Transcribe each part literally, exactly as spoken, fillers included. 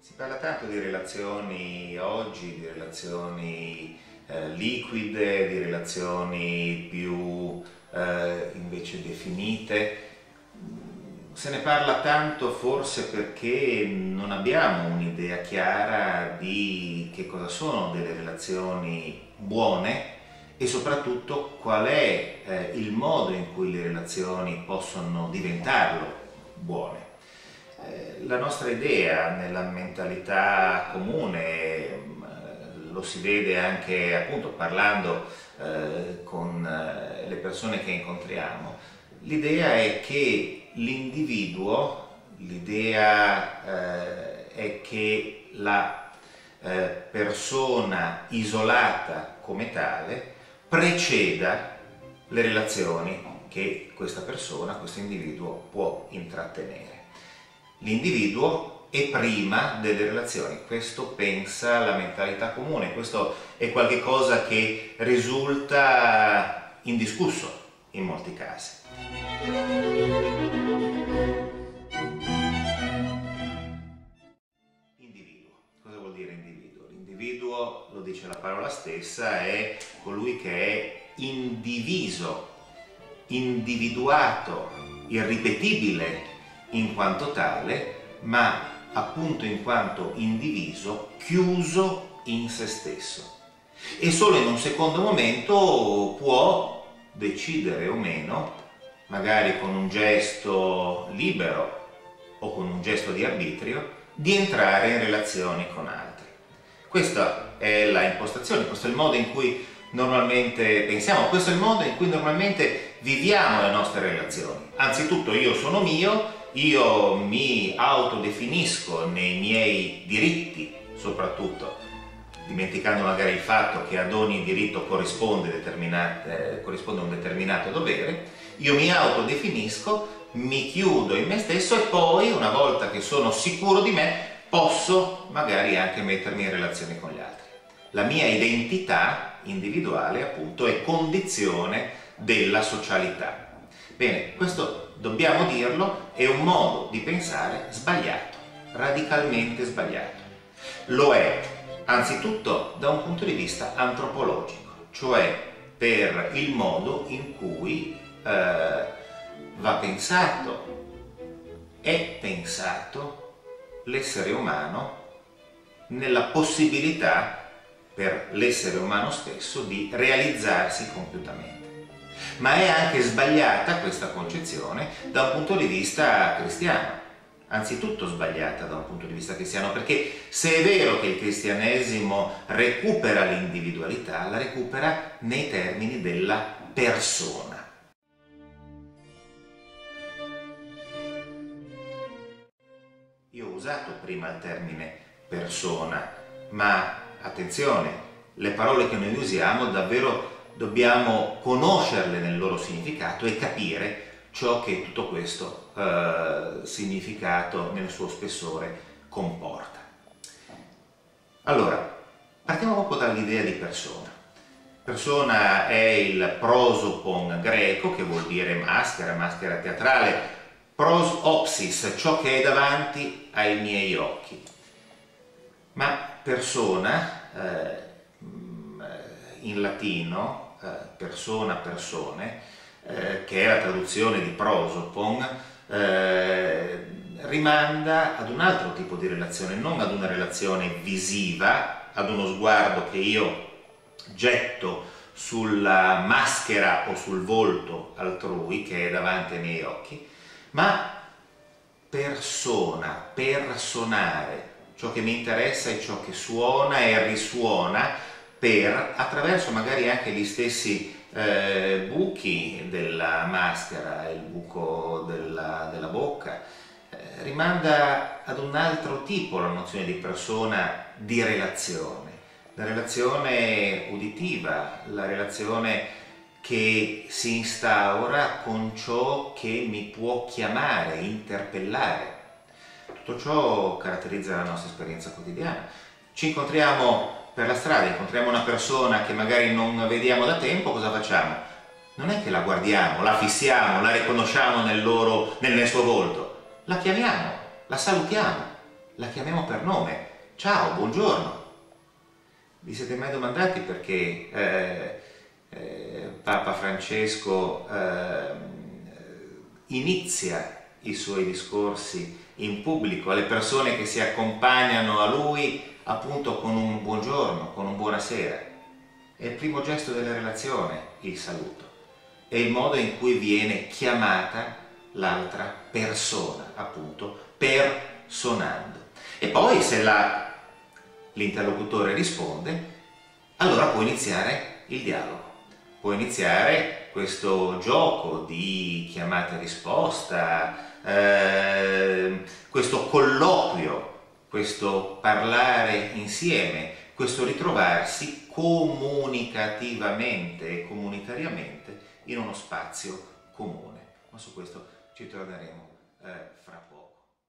Si parla tanto di relazioni oggi, di relazioni eh, liquide, di relazioni più eh, invece definite. Se ne parla tanto forse perché non abbiamo un'idea chiara di che cosa sono delle relazioni buone e soprattutto qual è eh, il modo in cui le relazioni possono diventarlo buone. Eh, la nostra idea nella mentalità comune, eh, lo si vede anche appunto parlando eh, con eh, le persone che incontriamo, l'idea è che l'individuo, l'idea eh, è che la eh, persona isolata come tale preceda le relazioni che questa persona, questo individuo può intrattenere. L'individuo è prima delle relazioni, questo pensa la mentalità comune, questo è qualcosa che risulta indiscusso in molti casi. Individuo. Cosa vuol dire individuo? L'individuo, lo dice la parola stessa, è colui che è indiviso, individuato, irripetibile in quanto tale, ma appunto in quanto indiviso, chiuso in se stesso. E solo in un secondo momento può decidere o meno, magari con un gesto libero o con un gesto di arbitrio, di entrare in relazioni con altri. Questa è la impostazione, questo è il modo in cui normalmente pensiamo, questo è il modo in cui normalmente viviamo le nostre relazioni. Anzitutto io sono mio, io mi autodefinisco nei miei diritti, soprattutto, dimenticando magari il fatto che ad ogni diritto corrisponde, eh, corrisponde un determinato dovere. Io mi autodefinisco, mi chiudo in me stesso e poi, una volta che sono sicuro di me, posso magari anche mettermi in relazione con gli altri. La mia identità individuale, appunto, è condizione della socialità. Bene, questo dobbiamo dirlo, è un modo di pensare sbagliato, radicalmente sbagliato. Lo è anzitutto da un punto di vista antropologico, cioè per il modo in cui eh, va pensato, è pensato l'essere umano nella possibilità per l'essere umano stesso di realizzarsi compiutamente. Ma è anche sbagliata questa concezione da un punto di vista cristiano. Anzitutto sbagliata da un punto di vista cristiano, perché se è vero che il cristianesimo recupera l'individualità, la recupera nei termini della persona. Io ho usato prima il termine persona, ma attenzione, le parole che noi usiamo davvero dobbiamo conoscerle nel loro significato e capire ciò che tutto questo eh, significato nel suo spessore comporta. Allora, partiamo proprio dall'idea di persona. Persona è il prosopon greco, che vuol dire maschera, maschera teatrale, prosopsis, ciò che è davanti ai miei occhi. Ma persona, eh, in latino, eh, persona, persone, eh, che è la traduzione di prosopon, eh, rimanda ad un altro tipo di relazione, non ad una relazione visiva, ad uno sguardo che io getto sulla maschera o sul volto altrui che è davanti ai miei occhi, ma persona, personare, ciò che mi interessa è ciò che suona e risuona per, attraverso magari anche gli stessi eh, buchi della maschera, il buco della, della bocca, eh, rimanda ad un altro tipo la nozione di persona, di relazione, la relazione uditiva, la relazione che si instaura con ciò che mi può chiamare, interpellare. Tutto ciò caratterizza la nostra esperienza quotidiana. Ci incontriamo per la strada, incontriamo una persona che magari non vediamo da tempo, cosa facciamo? Non è che la guardiamo, la fissiamo, la riconosciamo nel, loro, nel, nel suo volto, la chiamiamo, la salutiamo la chiamiamo per nome. Ciao, buongiorno. Vi siete mai domandati perché eh, eh, Papa Francesco eh, inizia i suoi discorsi in pubblico alle persone che si accompagnano a lui appunto con un buongiorno, con un buonasera? È il primo gesto della relazione, il saluto. È il modo in cui viene chiamata l'altra persona, appunto, personando. E poi se la, l'interlocutore risponde, allora può iniziare il dialogo. Può iniziare questo gioco di chiamata e risposta, eh, questo colloquio, questo parlare insieme, questo ritrovarsi comunicativamente e comunitariamente in uno spazio comune. Ma su questo ci torneremo eh, fra poco.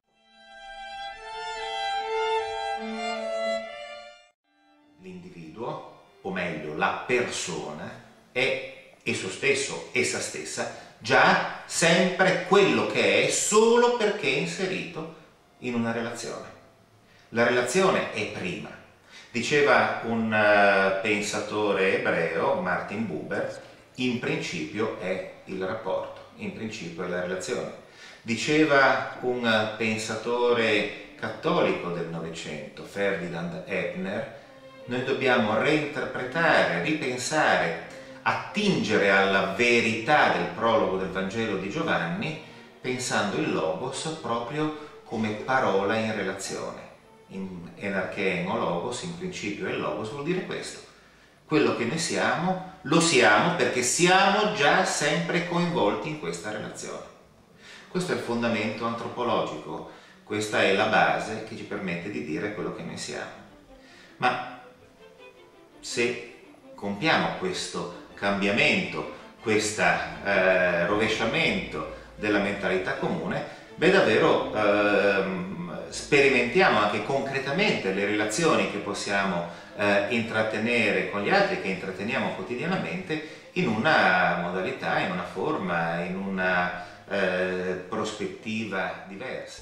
L'individuo, o meglio la persona, è esso stesso, essa stessa, già sempre quello che è solo perché è inserito in una relazione. La relazione è prima. Diceva un uh, pensatore ebreo, Martin Buber, in principio è il rapporto, in principio è la relazione. Diceva un uh, pensatore cattolico del Novecento, Ferdinand Ebner, noi dobbiamo reinterpretare, ripensare, attingere alla verità del prologo del Vangelo di Giovanni, pensando il Logos proprio come parola in relazione. In enarcheen o logos, in principio è il logos, vuol dire questo. Quello che noi siamo, lo siamo perché siamo già sempre coinvolti in questa relazione. Questo è il fondamento antropologico, questa è la base che ci permette di dire quello che noi siamo. Ma se compiamo questo cambiamento, questo eh, rovesciamento della mentalità comune, beh davvero ehm, sperimentiamo anche concretamente le relazioni che possiamo eh, intrattenere con gli altri, che intratteniamo quotidianamente in una modalità, in una forma, in una eh, prospettiva diversa.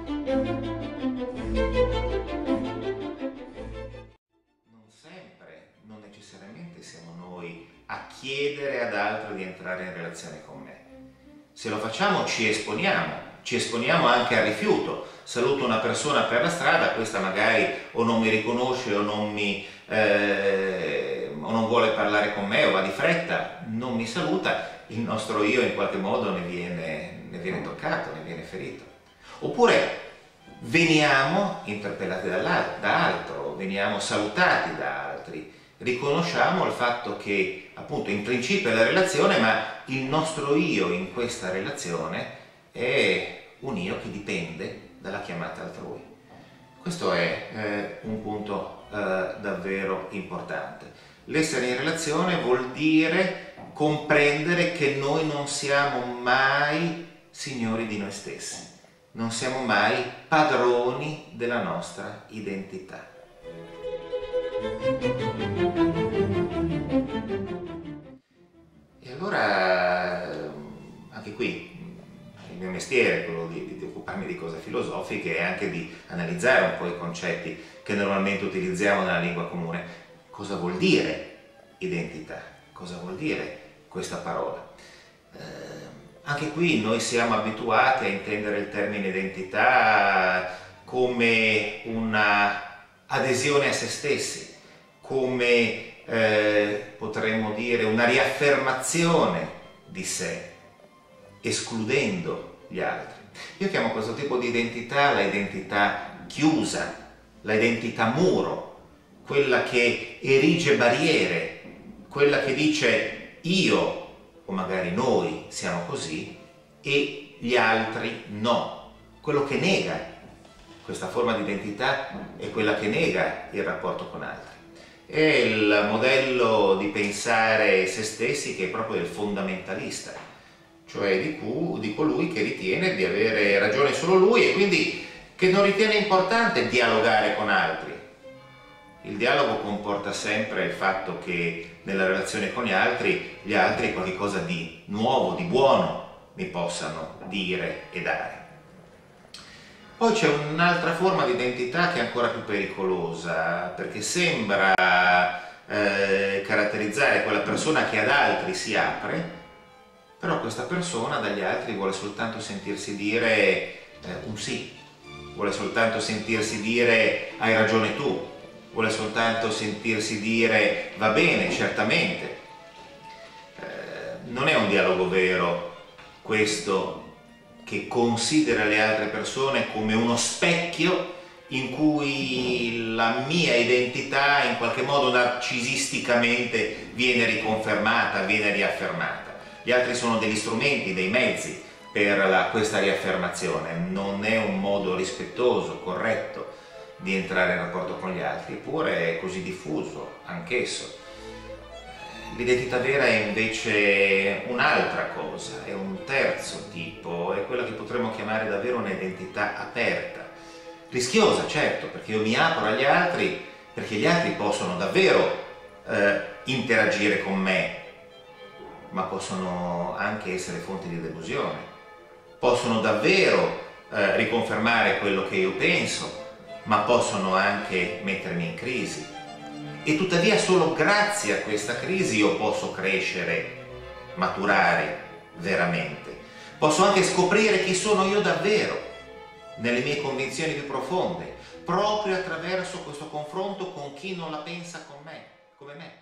Non sempre, non necessariamente siamo noi a chiedere ad altri di entrare in relazione con me. Se lo facciamo ci esponiamo. Ci esponiamo anche al rifiuto. Saluto una persona per la strada, questa magari o non mi riconosce o non, mi, eh, o non vuole parlare con me o va di fretta, non mi saluta, il nostro io in qualche modo ne viene, ne viene toccato, ne viene ferito. Oppure veniamo interpellati da altro, veniamo salutati da altri, riconosciamo il fatto che appunto in principio è la relazione, ma il nostro io in questa relazione è un io che dipende dalla chiamata altrui. Questo è eh, un punto eh, davvero importante. L'essere in relazione vuol dire comprendere che noi non siamo mai signori di noi stessi, non siamo mai padroni della nostra identità. E allora, anche qui, il mio mestiere è quello di, di occuparmi di cose filosofiche e anche di analizzare un po' i concetti che normalmente utilizziamo nella lingua comune. Cosa vuol dire identità? Cosa vuol dire questa parola? Eh, anche qui noi siamo abituati a intendere il termine identità come una adesione a se stessi, come eh, potremmo dire una riaffermazione di sé, escludendo gli altri. Io chiamo questo tipo di identità la identità chiusa, la identità muro, quella che erige barriere, quella che dice io o magari noi siamo così e gli altri no, quello che nega questa forma di identità è quella che nega il rapporto con altri. È il modello di pensare se stessi che è proprio del fondamentalista, cioè di, cu, di colui che ritiene di avere ragione solo lui e quindi che non ritiene importante dialogare con altri. Il dialogo comporta sempre il fatto che nella relazione con gli altri, gli altri qualcosa di nuovo, di buono mi possano dire e dare. Poi c'è un'altra forma di identità che è ancora più pericolosa, perché sembra eh, caratterizzare quella persona che ad altri si apre, però questa persona dagli altri vuole soltanto sentirsi dire eh, un sì, vuole soltanto sentirsi dire hai ragione tu, vuole soltanto sentirsi dire va bene, certamente. Eh, non è un dialogo vero questo, che considera le altre persone come uno specchio in cui la mia identità in qualche modo narcisisticamente viene riconfermata, viene riaffermata. Gli altri sono degli strumenti, dei mezzi per la, questa riaffermazione. Non è un modo rispettoso, corretto di entrare in rapporto con gli altri, eppure è così diffuso anch'esso. L'identità vera è invece un'altra cosa, è un terzo tipo, è quella che potremmo chiamare davvero un'identità aperta. Rischiosa, certo, perché io mi apro agli altri, perché gli altri possono davvero eh, interagire con me, ma possono anche essere fonte di delusione, possono davvero eh, riconfermare quello che io penso, ma possono anche mettermi in crisi. E tuttavia solo grazie a questa crisi io posso crescere, maturare veramente. Posso anche scoprire chi sono io davvero, nelle mie convinzioni più profonde, proprio attraverso questo confronto con chi non la pensa con me, come me.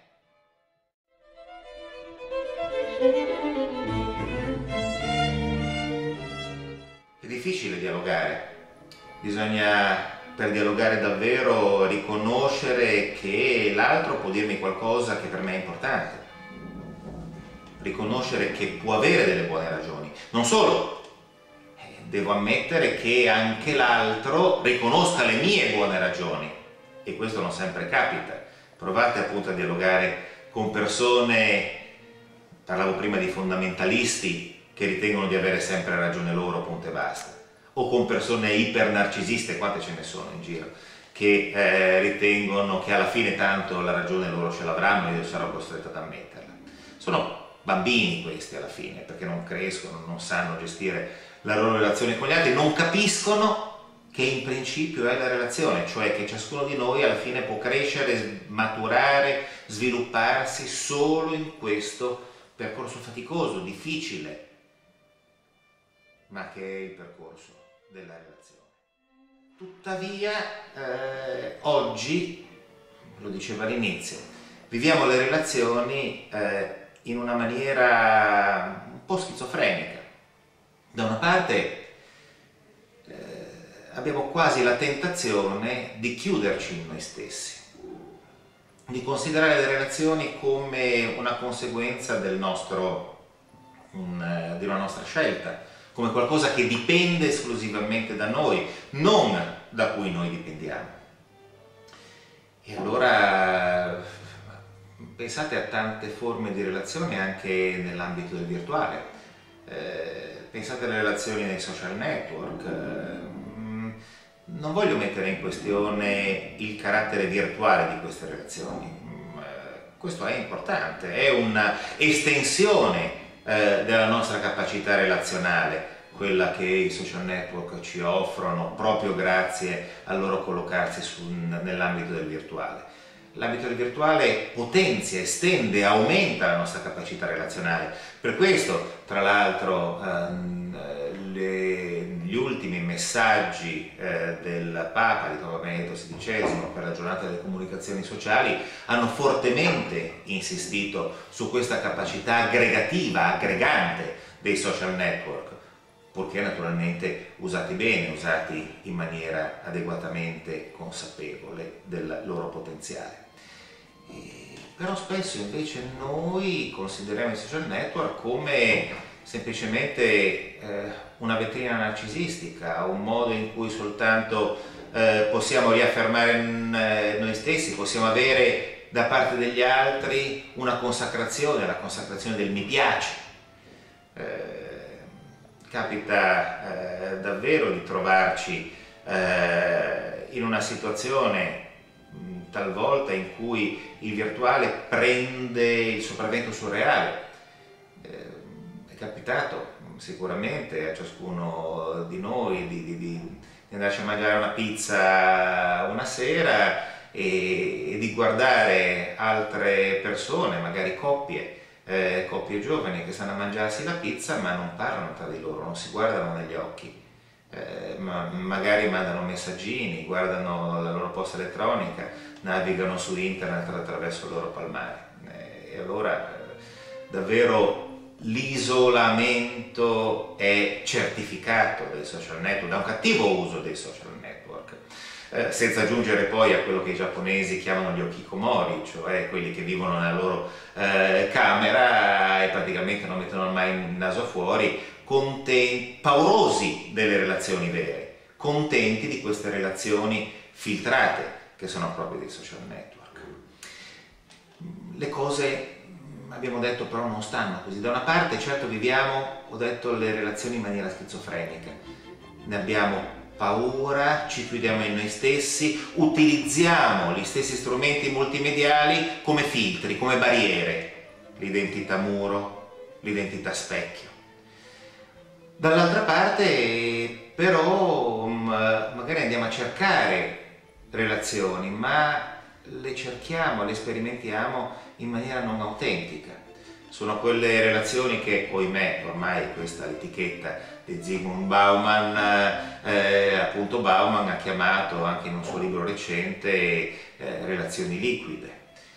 È difficile dialogare, bisogna, per dialogare davvero, riconoscere che l'altro può dirmi qualcosa che per me è importante, riconoscere che può avere delle buone ragioni. Non solo, devo ammettere che anche l'altro riconosca le mie buone ragioni, e questo non sempre capita. Provate appunto a dialogare con persone, parlavo prima di fondamentalisti che ritengono di avere sempre ragione loro, punto e basta, o con persone ipernarcisiste, quante ce ne sono in giro, che eh, ritengono che alla fine tanto la ragione loro ce l'avranno e io sarò costretto ad ammetterla. Sono bambini questi alla fine, perché non crescono, non sanno gestire la loro relazione con gli altri, non capiscono che in principio è la relazione, cioè che ciascuno di noi alla fine può crescere, maturare, svilupparsi solo in questo percorso faticoso, difficile, ma che è il percorso della relazione. Tuttavia, eh, oggi, lo dicevo all'inizio, viviamo le relazioni eh, in una maniera un po' schizofrenica. Da una parte eh, abbiamo quasi la tentazione di chiuderci in noi stessi, di considerare le relazioni come una conseguenza del nostro, un, di una nostra scelta, come qualcosa che dipende esclusivamente da noi, non da cui noi dipendiamo. E allora pensate a tante forme di relazioni anche nell'ambito del virtuale, eh, pensate alle relazioni nei social network. Eh, non voglio mettere in questione il carattere virtuale di queste relazioni, eh, questo è importante, è un'estensione Eh, della nostra capacità relazionale, quella che i social network ci offrono proprio grazie al loro collocarsi nell'ambito del virtuale. L'ambito del virtuale potenzia, estende, aumenta la nostra capacità relazionale. Per questo, tra l'altro, ehm, le, gli ultimi messaggi eh, del Papa di Papa Benedetto sedicesimo per la giornata delle comunicazioni sociali hanno fortemente insistito su questa capacità aggregativa, aggregante dei social network, purché naturalmente usati bene, usati in maniera adeguatamente consapevole del loro potenziale. E, però spesso invece noi consideriamo i social network come semplicemente eh, una vetrina narcisistica, un modo in cui soltanto eh, possiamo riaffermare eh, noi stessi, possiamo avere da parte degli altri una consacrazione, la consacrazione del mi piace. Eh, capita eh, davvero di trovarci eh, in una situazione mh, talvolta in cui il virtuale prende il sopravvento sul reale. Eh, è capitato sicuramente a ciascuno di noi di, di, di di andarci a mangiare una pizza una sera e, e di guardare altre persone, magari coppie, eh, coppie giovani che stanno a mangiarsi la pizza ma non parlano tra di loro, non si guardano negli occhi. Eh, ma magari mandano messaggini, guardano la loro posta elettronica, navigano su internet attraverso il loro palmare. Eh, e allora eh, davvero l'isolamento è certificato dai social network, da un cattivo uso dei social network, eh, senza aggiungere poi a quello che i giapponesi chiamano gli hikikomori, cioè quelli che vivono nella loro eh, camera e praticamente non mettono mai il naso fuori, contenti, paurosi delle relazioni vere, contenti di queste relazioni filtrate che sono proprio dei social network. Le cose, abbiamo detto, però non stanno così. Da una parte certo viviamo, ho detto, le relazioni in maniera schizofrenica, ne abbiamo paura, ci chiudiamo in noi stessi, utilizziamo gli stessi strumenti multimediali come filtri, come barriere, l'identità muro, l'identità specchio. Dall'altra parte però magari andiamo a cercare relazioni, ma le cerchiamo, le sperimentiamo in maniera non autentica. Sono quelle relazioni che, ohimè, ormai questa etichetta di Zygmunt Bauman, eh, appunto Bauman ha chiamato anche in un suo libro recente eh, relazioni liquide.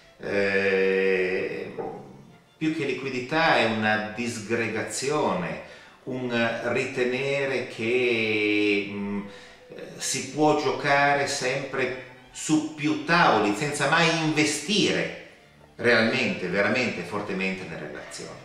Eh, più che liquidità è una disgregazione, un ritenere che mh, si può giocare sempre su più tavoli senza mai investire realmente, veramente, fortemente nelle relazioni.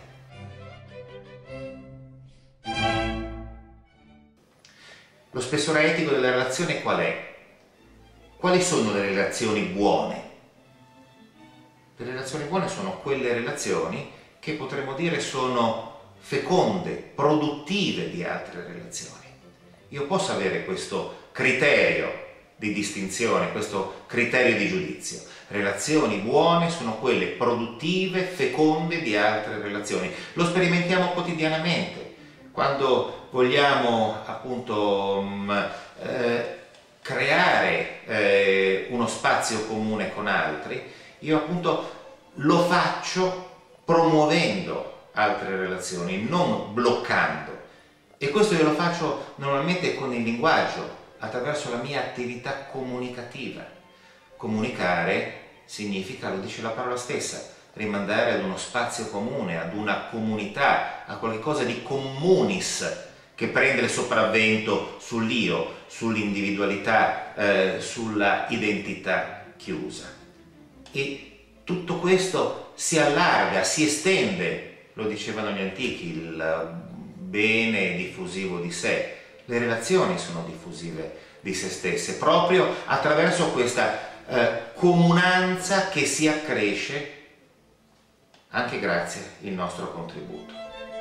Lo spessore etico della relazione qual è? Quali sono le relazioni buone? Le relazioni buone sono quelle relazioni che potremmo dire sono feconde, produttive di altre relazioni. Io posso avere questo criterio di distinzione, questo criterio di giudizio. Relazioni buone sono quelle produttive, feconde di altre relazioni. Lo sperimentiamo quotidianamente. Quando vogliamo appunto mh, eh, creare eh, uno spazio comune con altri, io appunto lo faccio promuovendo altre relazioni, non bloccando. E questo io lo faccio normalmente con il linguaggio, attraverso la mia attività comunicativa. Comunicare significa, lo dice la parola stessa, rimandare ad uno spazio comune, ad una comunità, a qualcosa di communis che prende il sopravvento sull'io, sull'individualità, eh, sulla identità chiusa. E tutto questo si allarga, si estende, lo dicevano gli antichi, il bene diffusivo di sé. Le relazioni sono diffusive di se stesse, proprio attraverso questa eh, comunanza che si accresce anche grazie al nostro contributo.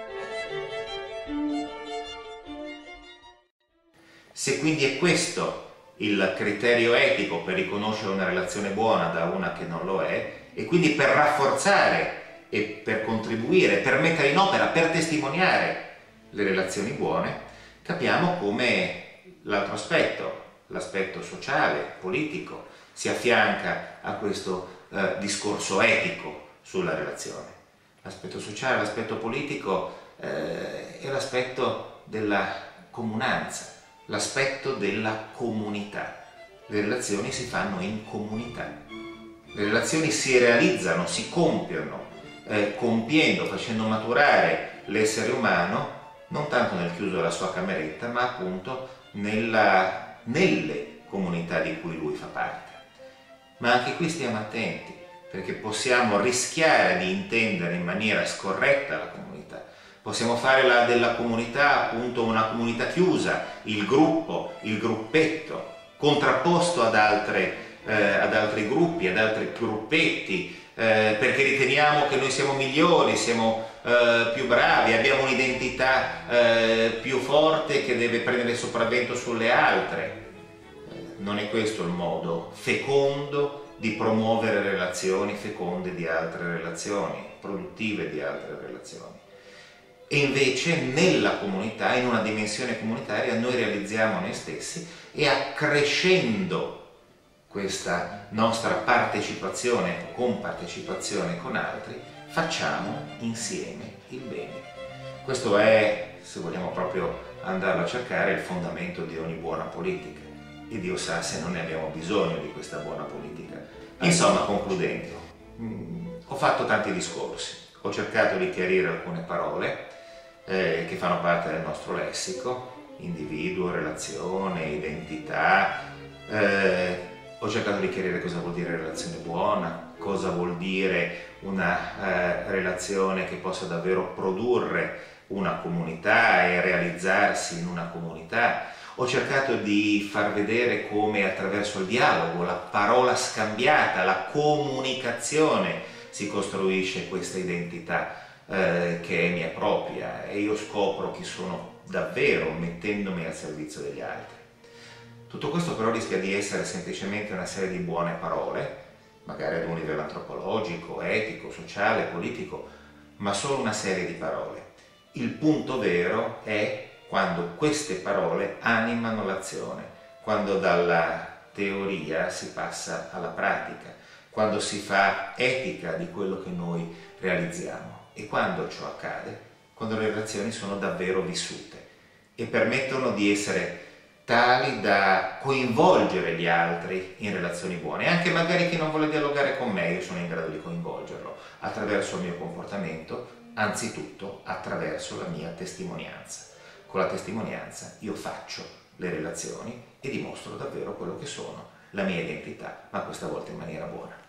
Se quindi è questo il criterio etico per riconoscere una relazione buona da una che non lo è, e quindi per rafforzare e per contribuire, per mettere in opera, per testimoniare le relazioni buone, capiamo come l'altro aspetto, l'aspetto sociale, politico, si affianca a questo eh, discorso etico sulla relazione. L'aspetto sociale, l'aspetto politico eh, è l'aspetto della comunanza, l'aspetto della comunità. Le relazioni si fanno in comunità. Le relazioni si realizzano, si compiono, eh, compiendo, facendo maturare l'essere umano non tanto nel chiuso della sua cameretta, ma appunto nella, nelle comunità di cui lui fa parte. Ma anche qui stiamo attenti, perché possiamo rischiare di intendere in maniera scorretta la comunità. Possiamo fare la, della comunità appunto una comunità chiusa, il gruppo, il gruppetto, contrapposto ad, altre, eh, ad altri gruppi, ad altri gruppetti, eh, perché riteniamo che noi siamo migliori, siamo eh, più bravi, abbiamo un'identità eh, più forte che deve prendere il sopravvento sulle altre. Eh, non è questo il modo fecondo di promuovere relazioni feconde di altre relazioni, produttive di altre relazioni. E invece nella comunità, in una dimensione comunitaria, noi realizziamo noi stessi e accrescendo questa nostra partecipazione o compartecipazione con altri, facciamo insieme il bene. Questo è, se vogliamo proprio andarlo a cercare, il fondamento di ogni buona politica. E Dio sa se non ne abbiamo bisogno di questa buona politica. Insomma, concludendo, mh, ho fatto tanti discorsi, ho cercato di chiarire alcune parole eh, che fanno parte del nostro lessico, individuo, relazione, identità, eh, ho cercato di chiarire cosa vuol dire relazione buona, cosa vuol dire una eh, relazione che possa davvero produrre una comunità e realizzarsi in una comunità. Ho cercato di far vedere come attraverso il dialogo, la parola scambiata, la comunicazione si costruisce questa identità eh, che è mia propria e io scopro chi sono davvero mettendomi al servizio degli altri. Tutto questo però rischia di essere semplicemente una serie di buone parole, magari ad un livello antropologico, etico, sociale, politico, ma solo una serie di parole. Il punto vero è quando queste parole animano l'azione, quando dalla teoria si passa alla pratica, quando si fa etica di quello che noi realizziamo. E quando ciò accade? Quando le relazioni sono davvero vissute e permettono di essere tali da coinvolgere gli altri in relazioni buone, e anche magari chi non vuole dialogare con me, io sono in grado di coinvolgerlo attraverso il mio comportamento, anzitutto attraverso la mia testimonianza. Con la testimonianza io faccio le relazioni e dimostro davvero quello che sono, la mia identità, ma questa volta in maniera buona.